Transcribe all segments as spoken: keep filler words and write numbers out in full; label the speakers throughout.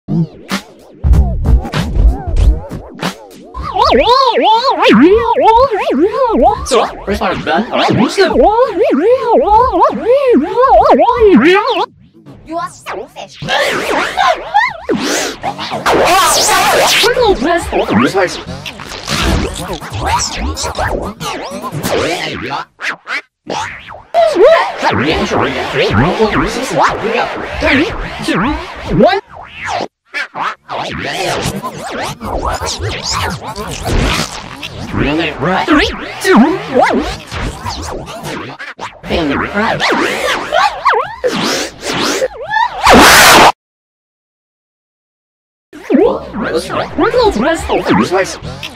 Speaker 1: So, first part is done. Alright, who's the
Speaker 2: You are selfish.
Speaker 1: What? Really right. Three, two, one. Really right. Let's try. We're going to rest over this place.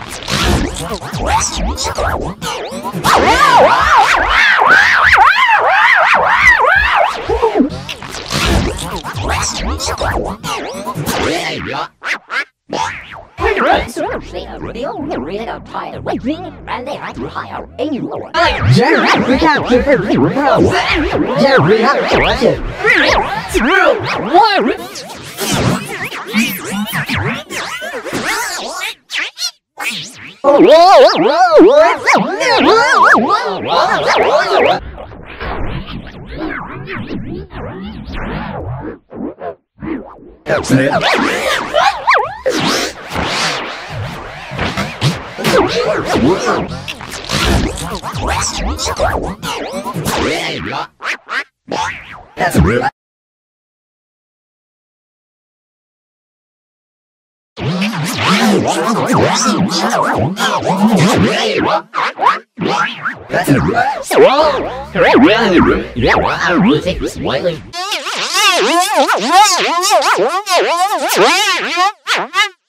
Speaker 1: That's it. That's real. That's it. Really? Yeah, well, I really take this lightly.